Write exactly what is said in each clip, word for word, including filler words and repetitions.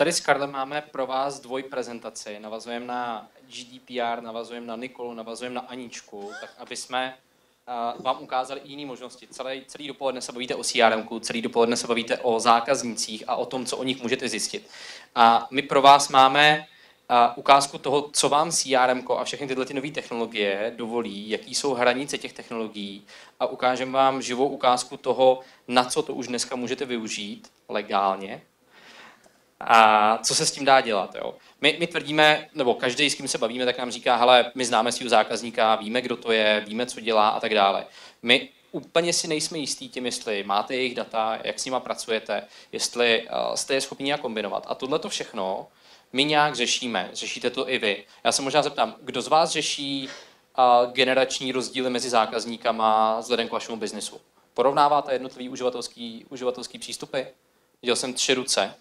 tady s Karlem máme pro vás dvoj prezentaci. Navazujeme na G D P R, navazujeme na Nikolu, navazujeme na Aničku, tak aby jsme uh, vám ukázali i jiné možnosti. Celý, celý dopoledne se bavíte o C R M ku, celý dopoledne se bavíte o zákaznících a o tom, co o nich můžete zjistit. A my pro vás máme uh, ukázku toho, co vám C R M ko a všechny tyhle ty nové technologie dovolí, jaký jsou hranice těch technologií a ukážeme vám živou ukázku toho, na co to už dneska můžete využít legálně a co se s tím dá dělat. Jo? My, my tvrdíme, nebo každý, s kým se bavíme, tak nám říká, hele, my známe svého zákazníka, víme, kdo to je, víme, co dělá a tak dále. My úplně si nejsme jistí tím, jestli máte jejich data, jak s nima pracujete, jestli uh, jste je schopni nějak kombinovat. A tohle to všechno my nějak řešíme. Řešíte to i vy. Já se možná zeptám, kdo z vás řeší uh, generační rozdíly mezi zákazníkama vzhledem k vašemu biznesu? Porovnáváte jednotlivý uživatelský, uživatelský přístupy? Viděl jsem tři ruce.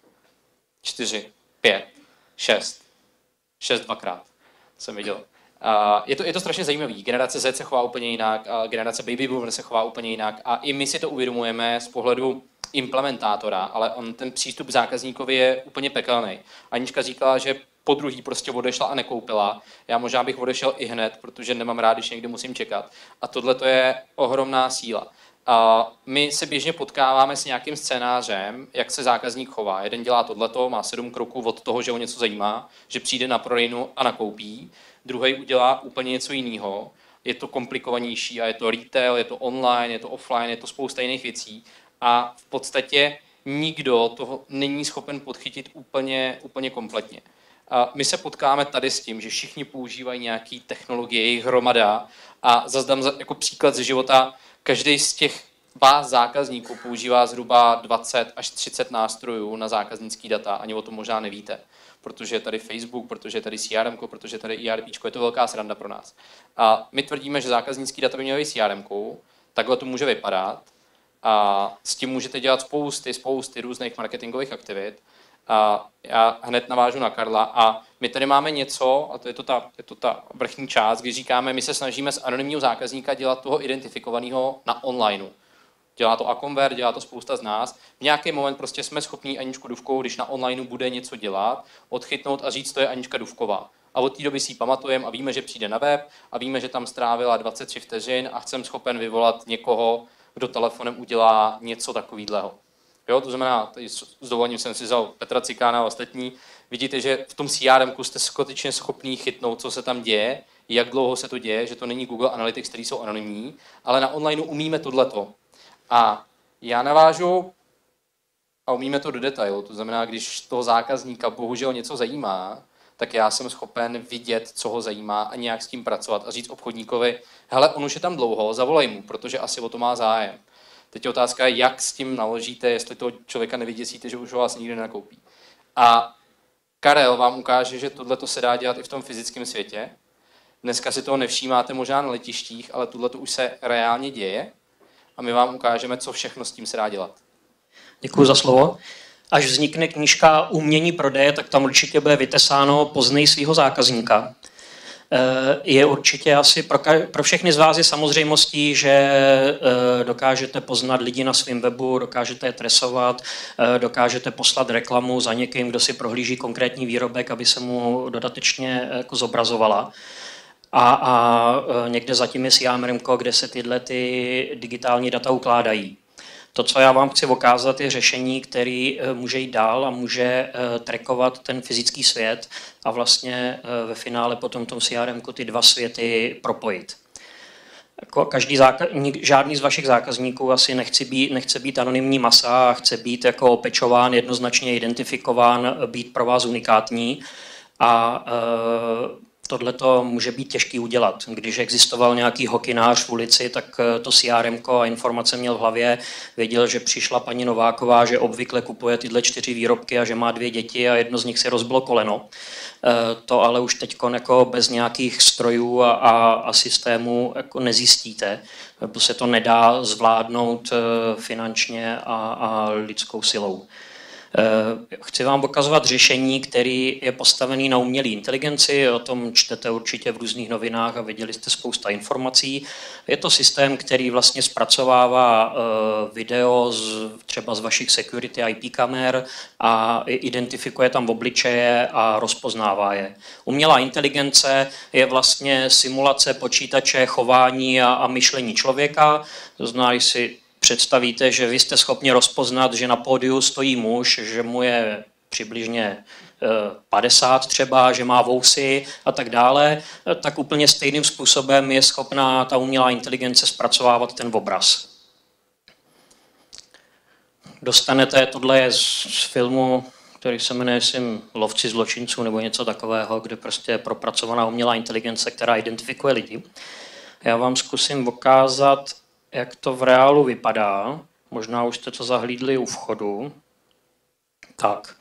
Čtyři, pět, šest. Šest dvakrát jsem viděl. Uh, je, to, je to strašně zajímavý. Generace Z se chová úplně jinak, uh, generace Baby Boomer se chová úplně jinak a i my si to uvědomujeme z pohledu implementátora, ale on ten přístup k zákazníkovi je úplně pekelný. Anička říkala, že po druhý prostě odešla a nekoupila. Já možná bych odešel i hned, protože nemám rád, když někde musím čekat. A tohle to je ohromná síla. Uh, my se běžně potkáváme s nějakým scénářem, jak se zákazník chová. Jeden dělá tohleto, má sedm kroků od toho, že ho něco zajímá, že přijde na prodejnu a nakoupí. Druhý udělá úplně něco jiného. Je to komplikovanější a je to retail, je to online, je to offline, je to spousta jiných věcí. A v podstatě nikdo toho není schopen podchytit úplně, úplně kompletně. Uh, my se potkáme tady s tím, že všichni používají nějaké technologie, jejich hromada a zase dám jako příklad ze života. Každý z těch vás zákazníků používá zhruba dvacet až třicet nástrojů na zákaznický data, ani o tom možná nevíte, protože je tady Facebook, protože je tady C R M ko, protože je tady E R P čko, je to velká sranda pro nás. A my tvrdíme, že zákaznický data by měly být C R M ku, takhle to může vypadat a s tím můžete dělat spousty, spousty různých marketingových aktivit. A já hned navážu na Karla a my tady máme něco, a to je to ta, je to ta vrchní část, kdy říkáme, my se snažíme z anonymního zákazníka dělat toho identifikovaného na onlineu. Dělá to Aconvert, dělá to spousta z nás. V nějaký moment prostě jsme schopní Aničku Dufkovou, když na onlineu bude něco dělat, odchytnout a říct, to je Anička Dufková. A od té doby si ji pamatujeme a víme, že přijde na web a víme, že tam strávila dvacet tři vteřin a chcem schopen vyvolat někoho, kdo telefonem udělá něco takového. Jo, to znamená, tady s dovolením jsem si vzal Petra Cikána a ostatní. Vidíte, že v tom C R M ku jste skutečně schopný chytnout, co se tam děje, jak dlouho se to děje, že to není Google Analytics, který jsou anonymní, ale na onlineu umíme tohleto. A já navážu a umíme to do detailu. To znamená, když toho zákazníka bohužel něco zajímá, tak já jsem schopen vidět, co ho zajímá a nějak s tím pracovat a říct obchodníkovi, hele, on už je tam dlouho, zavolej mu, protože asi o to má zájem. Teď je otázka, jak s tím naložíte, jestli toho člověka nevyděsíte, že už ho vás nikdy nenakoupí. A Karel vám ukáže, že tohle se dá dělat i v tom fyzickém světě. Dneska si toho nevšímáte možná na letištích, ale tohle už se reálně děje a my vám ukážeme, co všechno s tím se dá dělat. Děkuji za slovo. Až vznikne knížka Umění prodeje, tak tam určitě bude vytesáno Poznej svého zákazníka. Je určitě asi pro, pro všechny z vás je samozřejmostí, že dokážete poznat lidi na svém webu, dokážete je tresovat, dokážete poslat reklamu za někým, kdo si prohlíží konkrétní výrobek, aby se mu dodatečně jako zobrazovala. A, a někde zatím je C R M ko, kde se tyhle ty digitální data ukládají. To, co já vám chci ukázat, je řešení, který může jít dál a může trackovat ten fyzický svět a vlastně ve finále potom tom C R M ku ty dva světy propojit. Jako každý zákaz, žádný z vašich zákazníků asi nechce být, nechce být anonymní masa a chce být jako opečován, jednoznačně identifikován, být pro vás unikátní. A e, tohle to může být těžký udělat. Když existoval nějaký hokinář v ulici, tak to C R M ko a informace měl v hlavě, věděl, že přišla paní Nováková, že obvykle kupuje tyhle čtyři výrobky a že má dvě děti a jedno z nich si rozbilo koleno. To ale už teď jako bez nějakých strojů a, a, a systémů jako nezjistíte, protože se to nedá zvládnout finančně a, a lidskou silou. Chci vám ukazovat řešení, který je postavený na umělé inteligenci, o tom čtete určitě v různých novinách a viděli jste spousta informací. Je to systém, který vlastně zpracovává video z, třeba z vašich security I P kamer a identifikuje tam obličeje a rozpoznává je. Umělá inteligence je vlastně simulace počítače, chování a, a myšlení člověka. To znamená, si představíte, že vy jste schopni rozpoznat, že na pódiu stojí muž, že mu je přibližně padesát třeba, že má vousy a tak dále, tak úplně stejným způsobem je schopná ta umělá inteligence zpracovávat ten obraz. Dostanete, tohle je z filmu, který se jmenuje myslím, Lovci zločinců nebo něco takového, kde prostě je propracovaná umělá inteligence, která identifikuje lidi. Já vám zkusím ukázat, jak to v reálu vypadá. Možná už jste to zahlídli u vchodu. Tak.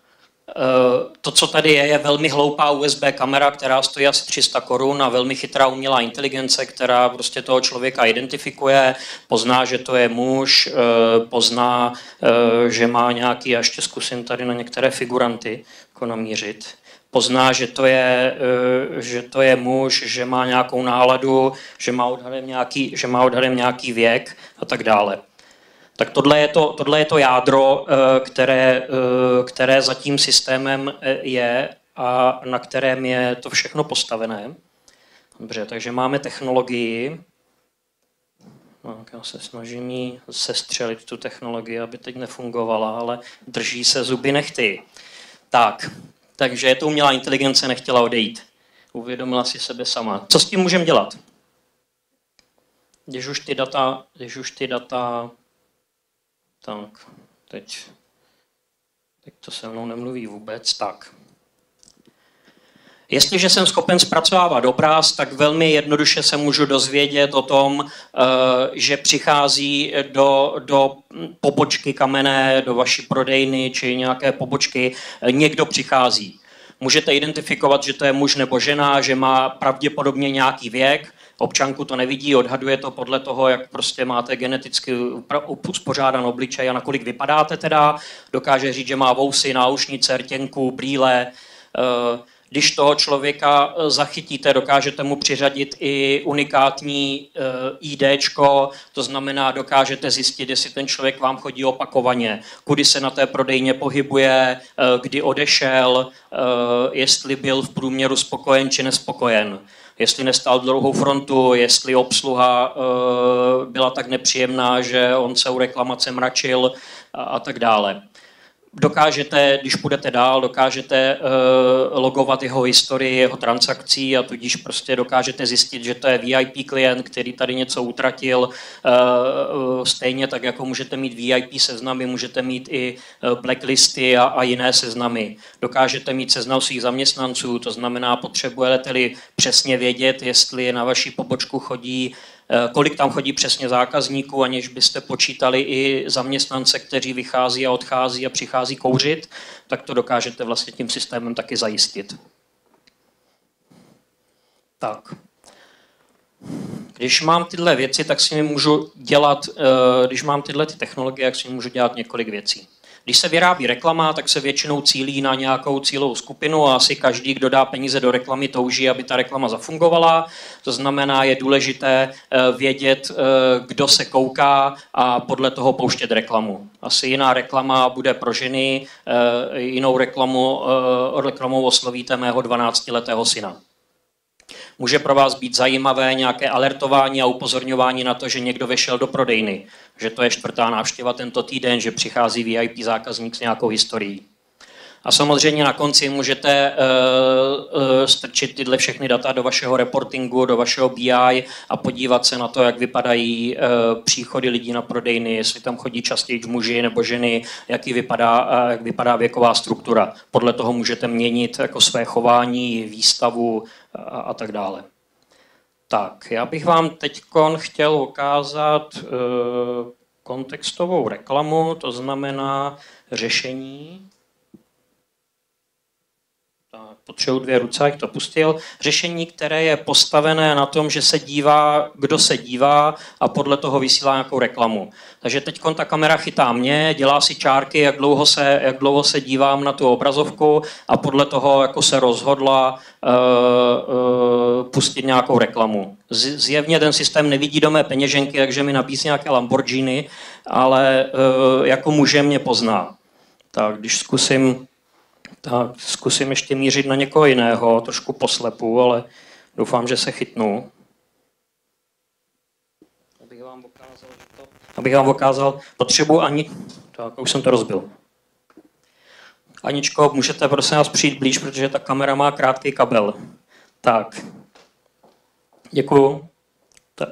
To, co tady je, je velmi hloupá U S B kamera, která stojí asi tři sta korun a velmi chytrá umělá inteligence, která prostě toho člověka identifikuje, pozná, že to je muž, pozná, že má nějaký, já ještě zkusím tady na některé figuranty jako namířit, pozná, že to je, že to je muž, že má nějakou náladu, že má odhadem nějaký, že má odhadem nějaký věk a tak dále. Tak tohle je to, tohle je to jádro, které, které za tím systémem je a na kterém je to všechno postavené. Dobře, takže máme technologii. No, já se snažím jí sestřelit tu technologii, aby teď nefungovala, ale drží se zuby nehty. Tak, takže to umělá inteligence nechtěla odejít. Uvědomila si sebe sama. Co s tím můžeme dělat? Když už ty data, když už ty data tak, teď, teď to se mnou nemluví vůbec, tak. Jestliže jsem schopen zpracovávat obraz, tak velmi jednoduše se můžu dozvědět o tom, že přichází do, do pobočky kamenné, do vaší prodejny či nějaké pobočky, někdo přichází. Můžete identifikovat, že to je muž nebo žena, že má pravděpodobně nějaký věk. Občanku to nevidí, odhaduje to podle toho, jak prostě máte geneticky uspořádan obličej a nakolik vypadáte teda. Dokáže říct, že má vousy, náušnice, rtěnku, brýle. Když toho člověka zachytíte, dokážete mu přiřadit i unikátní IDčko, to znamená, dokážete zjistit, jestli ten člověk vám chodí opakovaně, kudy se na té prodejně pohybuje, kdy odešel, jestli byl v průměru spokojen či nespokojen. Jestli nestál dlouhou frontu, jestli obsluha e, byla tak nepříjemná, že on se u reklamace mračil a, a tak dále. Dokážete, když půjdete dál, dokážete e, logovat jeho historii, jeho transakcí a tudíž prostě dokážete zjistit, že to je V I P klient, který tady něco utratil. E, e, stejně tak, jako můžete mít V I P seznamy, můžete mít i blacklisty a, a jiné seznamy. Dokážete mít seznam svých zaměstnanců, to znamená, potřebujete-li přesně vědět, jestli na vaší pobočku chodí, kolik tam chodí přesně zákazníků, aniž byste počítali i zaměstnance, kteří vychází a odchází a přichází kouřit, tak to dokážete vlastně tím systémem taky zajistit. Tak. Když mám tyhle věci, tak si můžu dělat, když mám tyhle ty technologie, tak si můžu dělat několik věcí. Když se vyrábí reklama, tak se většinou cílí na nějakou cílovou skupinu a asi každý, kdo dá peníze do reklamy, touží, aby ta reklama zafungovala. To znamená, je důležité vědět, kdo se kouká a podle toho pouštět reklamu. Asi jiná reklama bude pro ženy, jinou reklamu, reklamou oslovíte mého dvanáctiletého syna. Může pro vás být zajímavé nějaké alertování a upozorňování na to, že někdo vešel do prodejny, že to je čtvrtá návštěva tento týden, že přichází V I P zákazník s nějakou historií. A samozřejmě na konci můžete uh, uh, strčit tyhle všechny data do vašeho reportingu, do vašeho B I a podívat se na to, jak vypadají uh, příchody lidí na prodejny, jestli tam chodí častěji muži nebo ženy, jaký vypadá, uh, jak vypadá věková struktura. Podle toho můžete měnit jako své chování, výstavu a, a tak dále. Tak, já bych vám teď chtěl ukázat uh, kontextovou reklamu, to znamená řešení. Tak, potřebuji dvě ruce, jak to pustil. Řešení, které je postavené na tom, že se dívá, kdo se dívá a podle toho vysílá nějakou reklamu. Takže teď ta kamera chytá mě, dělá si čárky, jak dlouho se, jak dlouho se dívám na tu obrazovku a podle toho jako se rozhodla uh, uh, pustit nějakou reklamu. Z, zjevně ten systém nevidí do mé peněženky, takže mi nabízí nějaké Lamborghini, ale uh, jako muže mě pozná. Tak když zkusím Tak zkusím ještě mířit na někoho jiného, trošku poslepu, ale doufám, že se chytnu. Abych vám ukázal, že to... Abych vám ukázal potřebu ani... Tak, už jsem to rozbil. Aničko, můžete prosím vás přijít blíž, protože ta kamera má krátký kabel. Tak. Děkuju. Tak.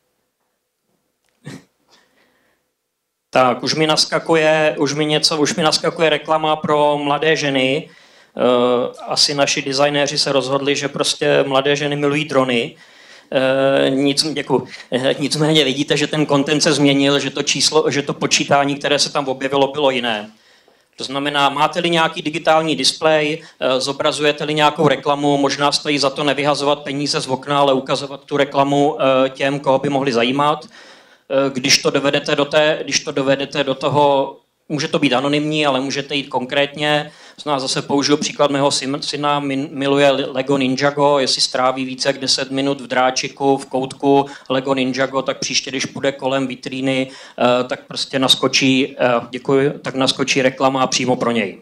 Tak, už mi naskakuje, už mi něco, už mi naskakuje reklama pro mladé ženy. Asi naši designéři se rozhodli, že prostě mladé ženy milují drony. Nic, děkuji. Nicméně vidíte, že ten content se změnil, že to číslo, že to počítání, které se tam objevilo, bylo jiné. To znamená, máte-li nějaký digitální displej, zobrazujete-li nějakou reklamu, možná stojí za to nevyhazovat peníze z okna, ale ukazovat tu reklamu těm, koho by mohli zajímat. Když to dovedete do, té, když to dovedete do toho, může to být anonymní, ale můžete jít konkrétně. Zná zase použiju příklad mého syna, miluje Lego Ninjago, jestli stráví více jak deset minut v dráčiku, v koutku Lego Ninjago, tak příště, když půjde kolem vitríny, tak prostě naskočí, děkuji, tak naskočí reklama přímo pro něj.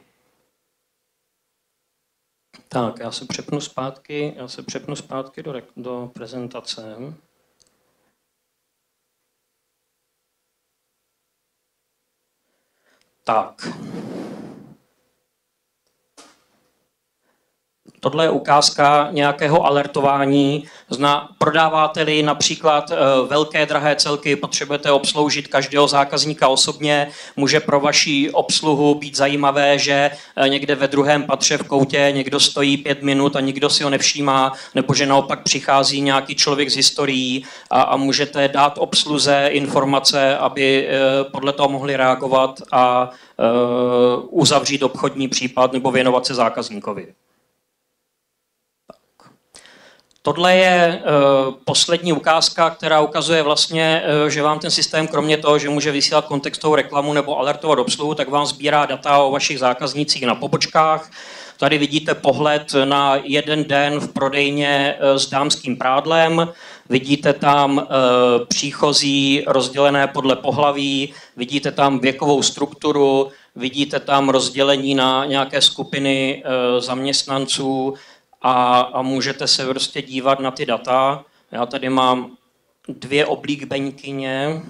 Tak, já se přepnu zpátky, já se přepnu zpátky do, do prezentace. Tak. Tohle je ukázka nějakého alertování. Zna, prodáváte-li například e, velké drahé celky, potřebujete obsloužit každého zákazníka osobně, může pro vaši obsluhu být zajímavé, že e, někde ve druhém patře v koutě někdo stojí pět minut a nikdo si ho nevšímá, nebo že naopak přichází nějaký člověk z historií a, a můžete dát obsluze informace, aby e, podle toho mohli reagovat a e, uzavřít obchodní případ nebo věnovat se zákazníkovi. Tohle je uh, poslední ukázka, která ukazuje vlastně, uh, že vám ten systém kromě toho, že může vysílat kontextovou reklamu nebo alertovat obsluhu, tak vám sbírá data o vašich zákaznících na pobočkách. Tady vidíte pohled na jeden den v prodejně uh, s dámským prádlem. Vidíte tam uh, příchozí rozdělené podle pohlaví, vidíte tam věkovou strukturu, vidíte tam rozdělení na nějaké skupiny uh, zaměstnanců, A, a můžete se prostě dívat na ty data. Já tady mám dvě oblíbeňkyně.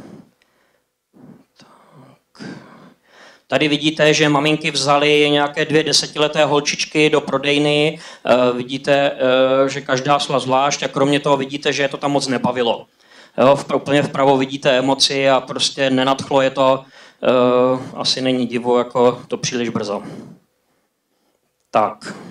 Tak. Tady vidíte, že maminky vzaly nějaké dvě desetileté holčičky do prodejny. E, vidíte, e, že každá šla zvlášť a kromě toho vidíte, že je to tam moc nebavilo. Jo, v, úplně vpravo vidíte emoci a prostě nenadchlo je to. E, asi není divu, jako to příliš brzo. Tak.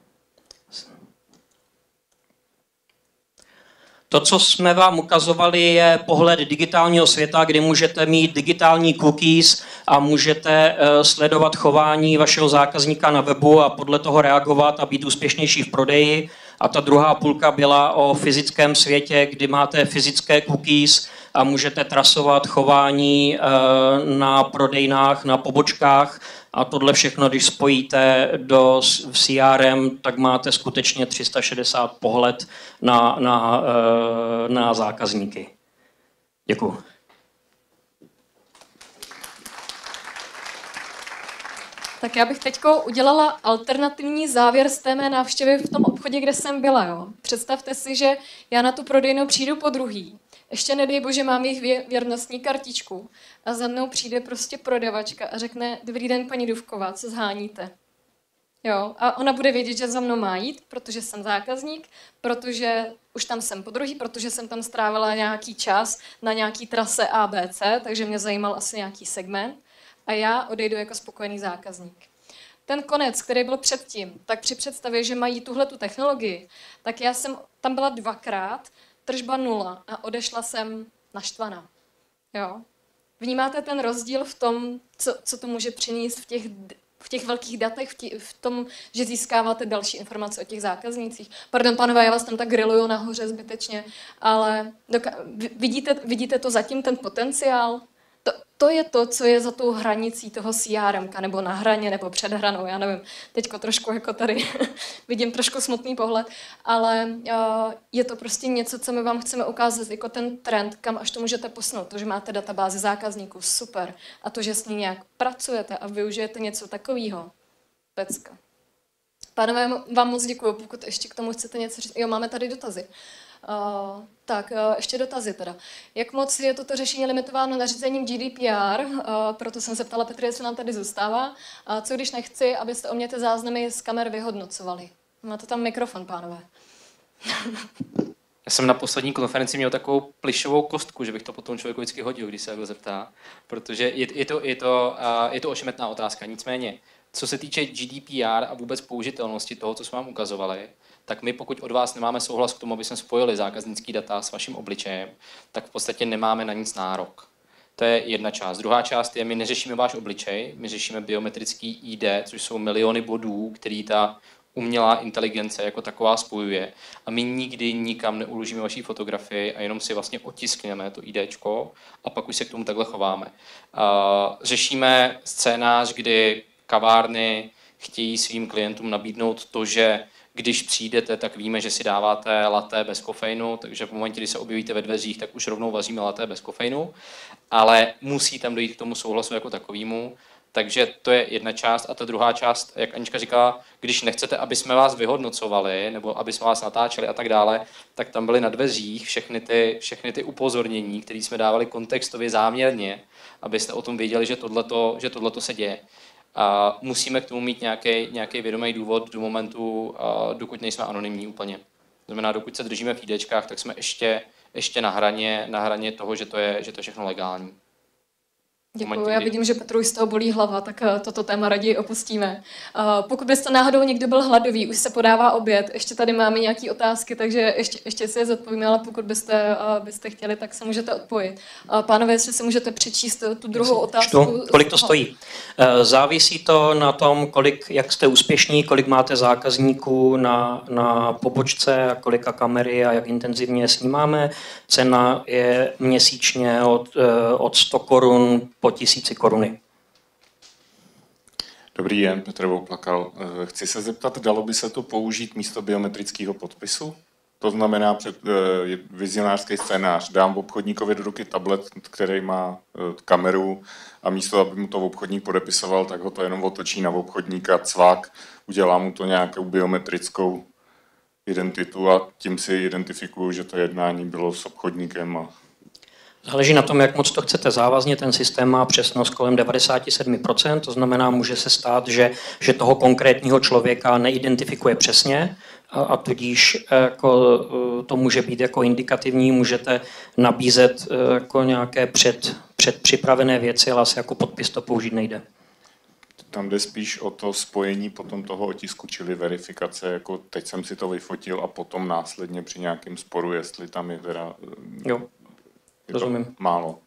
To, co jsme vám ukazovali, je pohled digitálního světa, kdy můžete mít digitální cookies a můžete sledovat chování vašeho zákazníka na webu a podle toho reagovat a být úspěšnější v prodeji. A ta druhá půlka byla o fyzickém světě, kdy máte fyzické cookies a můžete trasovat chování na prodejnách, na pobočkách. A tohle všechno, když spojíte do v C R M, tak máte skutečně tři sta šedesát pohled na, na, na zákazníky. Děkuju. Tak já bych teď udělala alternativní závěr z té mé návštěvy v tom obchodě, kde jsem byla. Jo. Představte si, že já na tu prodejnu přijdu po druhý. Ještě nedej bože, mám jejich věrnostní kartičku. A za mnou přijde prostě prodavačka a řekne: dobrý den, paní Dufková, co zháníte? Jo, a ona bude vědět, že za mnou má jít, protože jsem zákazník, protože už tam jsem po druhý, protože jsem tam strávila nějaký čas na nějaký trase A B C, takže mě zajímal asi nějaký segment. A já odejdu jako spokojený zákazník. Ten konec, který byl předtím, tak při představě, že mají tuhletu technologii, tak já jsem tam byla dvakrát, tržba nula a odešla jsem naštvaná. Jo? Vnímáte ten rozdíl v tom, co, co to může přinést v těch, v těch velkých datech, v, tí, v tom, že získáváte další informace o těch zákaznících. Pardon, pánové, já vás tam tak grilluju nahoře zbytečně, ale doka- vidíte, vidíte to zatím, ten potenciál? To, to je to, co je za tou hranicí toho C R M ka, nebo na hraně, nebo před hranou, já nevím. Teďko trošku jako tady vidím trošku smutný pohled, ale uh, je to prostě něco, co my vám chceme ukázat jako ten trend, kam až to můžete posunout. To, že máte databázi zákazníků, super. A to, že s ní nějak pracujete a využijete něco takového, pecka. Pánové, vám moc děkuju, pokud ještě k tomu chcete něco říct. Jo, máme tady dotazy. Uh, tak, uh, ještě dotazy teda. Jak moc je toto řešení limitováno nařízením G D P R? Uh, proto jsem se ptala Petry, jestli nám tady zůstává. Uh, co když nechci, abyste o mě ty záznamy z kamer vyhodnocovali? Máte tam mikrofon, pánové. Já jsem na poslední konferenci měl takovou plišovou kostku, že bych to potom člověku vždycky hodil, když se takhle zeptá, protože je, je, to, je, to, uh, je to ošemetná otázka. Nicméně, co se týče G D P R a vůbec použitelnosti toho, co jsme vám ukazovali, tak my, pokud od vás nemáme souhlas k tomu, aby jsme spojili zákaznický data s vaším obličejem, tak v podstatě nemáme na nic nárok. To je jedna část. Druhá část je, my neřešíme váš obličej, my řešíme biometrický I D, což jsou miliony bodů, který ta umělá inteligence jako taková spojuje. A my nikdy nikam neuložíme vaší fotografii a jenom si vlastně otiskneme to IDčko a pak už se k tomu takhle chováme. Řešíme scénář, kdy kavárny chtějí svým klientům nabídnout to, že když přijdete, tak víme, že si dáváte latte bez kofeinu, takže v momentě, kdy se objevíte ve dveřích, tak už rovnou vaříme latte bez kofeinu, ale musí tam dojít k tomu souhlasu jako takovému. Takže to je jedna část a ta druhá část, jak Anička říkala, když nechcete, aby jsme vás vyhodnocovali nebo aby jsme vás natáčeli a tak dále, tak tam byly na dveřích všechny ty, všechny ty upozornění, které jsme dávali kontextově záměrně, abyste o tom věděli, že tohleto, že tohleto se děje. A musíme k tomu mít nějaký, nějaký vědomý důvod do momentu, dokud nejsme anonymní úplně. To znamená, dokud se držíme v IDčkách, tak jsme ještě, ještě na hraně, na hraně toho, že to je, že to je všechno legální. Děkuji, já vidím, že Petru z toho bolí hlava, tak toto téma raději opustíme. Pokud byste náhodou někdo byl hladový, už se podává oběd, ještě tady máme nějaké otázky, takže ještě, ještě si je zodpovíme, ale pokud byste, byste chtěli, tak se můžete odpojit. Pánové, jestli se můžete přečíst tu druhou otázku. Čtu, kolik to stojí? Závisí to na tom, kolik, jak jste úspěšní, kolik máte zákazníků na, na pobočce a kolika kamery a jak intenzivně snímáme. Cena je měsíčně od, od sto korun po tisíci koruny. Dobrý den, Petr Vouplakal. Chci se zeptat, dalo by se to použít místo biometrického podpisu? To znamená před, eh, vizionářský scénář. Dám obchodníkovi do ruky tablet, který má eh, kameru a místo, aby mu to obchodník podepisoval, tak ho to jenom otočí na obchodníka, cvak, udělá mu to nějakou biometrickou identitu a tím si identifikuju, že to jednání bylo s obchodníkem. A Záleží na tom, jak moc to chcete závazně. Ten systém má přesnost kolem devadesát sedm procent, to znamená, může se stát, že, že toho konkrétního člověka neidentifikuje přesně a, a tudíž jako, to může být jako indikativní, můžete nabízet jako nějaké před, předpřipravené věci, ale asi jako podpis to použít nejde. Tam jde spíš o to spojení potom toho otisku, čili verifikace, jako teď jsem si to vyfotil a potom následně při nějakém sporu, jestli tam je teda... Jo. Rozumím. Málo.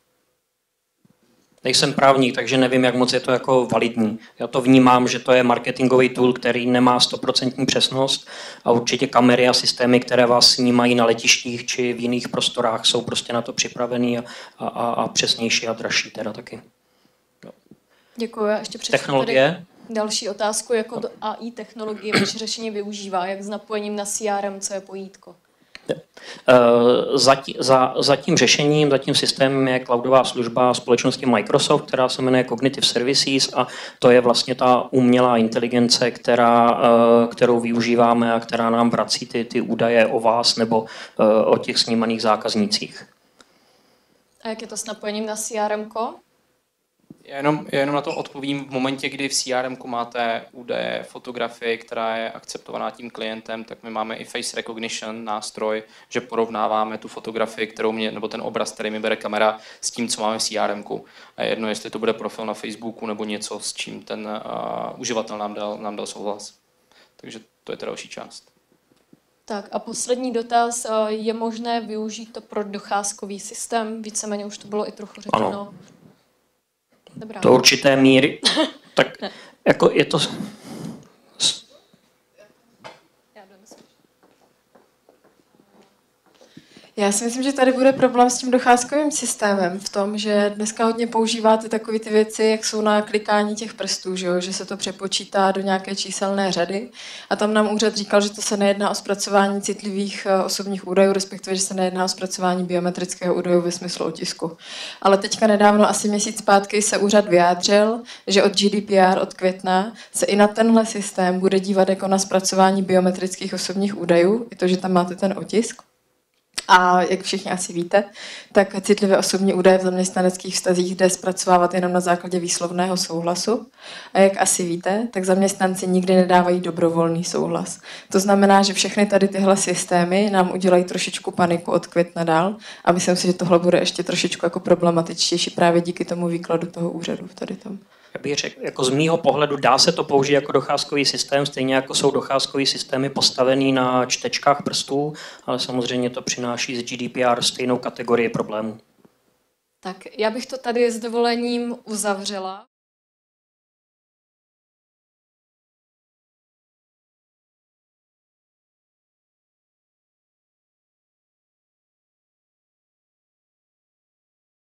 Nejsem právník, takže nevím, jak moc je to jako validní. Já to vnímám, že to je marketingový tool, který nemá stoprocentní přesnost a určitě kamery a systémy, které vás snímají na letištích či v jiných prostorách, jsou prostě na to připravený a, a, a přesnější a dražší teda taky. Jo. Děkuji. Já ještě přečtu Technologie? Další otázku, jako A I technologie vaše řešení využívá, jak s napojením na C R M, co je pojítko? Za, tí, za, za tím řešením, za tím systémem je cloudová služba společnosti Microsoft, která se jmenuje Cognitive Services a to je vlastně ta umělá inteligence, která, kterou využíváme a která nám vrací ty, ty údaje o vás nebo o těch snímaných zákaznících. A jak je to s napojením na C R M ko? Já jenom, já jenom na to odpovím v momentě, kdy v C R M ku máte údaje, fotografii, která je akceptovaná tím klientem, tak my máme i face recognition nástroj, že porovnáváme tu fotografii, kterou mě, nebo ten obraz, který mi bere kamera, s tím, co máme v C R M ku. A jedno, jestli to bude profil na Facebooku nebo něco, s čím ten uh, uživatel nám dal, nám dal souhlas. Takže to je ta další část. Tak a poslední dotaz. Je možné využít to pro docházkový systém? Víceméně už to bylo i trochu řečeno. Ano. Dobrá. Do určité míry. Tak Jako je to... Já si myslím, že tady bude problém s tím docházkovým systémem v tom, že dneska hodně používáte takové ty věci, jak jsou na klikání těch prstů, že, jo? Že se to přepočítá do nějaké číselné řady. A tam nám úřad říkal, že to se nejedná o zpracování citlivých osobních údajů, respektive, že se nejedná o zpracování biometrického údaju ve smyslu otisku. Ale teďka nedávno, asi měsíc zpátky, se úřad vyjádřil, že od G D P R od května se i na tenhle systém bude dívat jako na zpracování biometrických osobních údajů, i to, že tam máte ten otisk. A jak všichni asi víte, tak citlivé osobní údaje v zaměstnaneckých vztazích jde zpracovávat jenom na základě výslovného souhlasu. A jak asi víte, tak zaměstnanci nikdy nedávají dobrovolný souhlas. To znamená, že všechny tady tyhle systémy nám udělají trošičku paniku od května dál a myslím si, že tohle bude ještě trošičku jako problematičtější právě díky tomu výkladu toho úřadu tady tom. Já bych řekl, jako z mýho pohledu dá se to použít jako docházkový systém, stejně jako jsou docházkový systémy postavený na čtečkách prstů, ale samozřejmě to přináší z G D P R stejnou kategorii problémů. Tak já bych to tady s dovolením uzavřela.